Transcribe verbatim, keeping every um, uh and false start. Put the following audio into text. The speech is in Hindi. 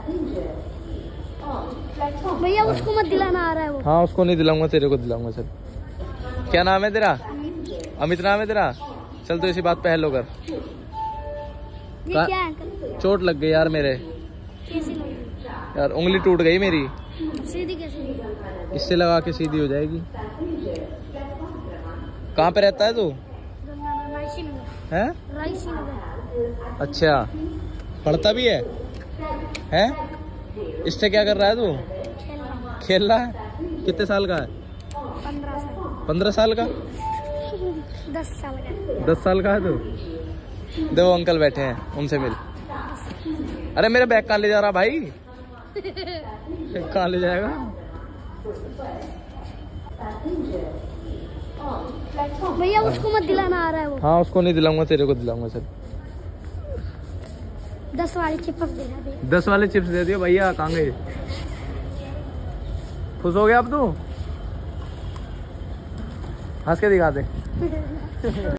भैया उसको मत दिलाना, आ रहा है वो। हाँ उसको नहीं दिलाऊंगा, तेरे को दिलाऊंगा। चल क्या नाम है तेरा? अमित नाम है तेरा? चल तो इसी बात पे हेलो कर। ये क्या है? चोट लग गई यार मेरे। कैसी लगी? यार उंगली टूट गई मेरी। सीधी कैसे? इससे लगा के सीधी हो जाएगी। कहाँ पे रहता है तू? रायसी नगर। है? रायसी नगर। अच्छा, पढ़ता भी है? हैं? इससे क्या कर रहा है तू? खेल रहा हूँ। खेल रहा है? कितने साल का है? पंद्रह साल। पंद्रह साल का? दस साल का। दस साल का है तू? दो अंकल बैठे हैं, उनसे मिल। अरे मेरा बैग कहाँ ले जा रहा भाई? कहाँ ले जाएगा? भैया उसको मत दिलाना, आ रहा है वो। हाँ उसको नहीं दिलाऊंगा, तेरे को दिलाऊंगा। चल दस वाले चिप्स दे रहा है। दस वाले चिप्स दे दियो भैया। कहाँ गए? खुश हो गया अब तू? हंस के दिखा दे।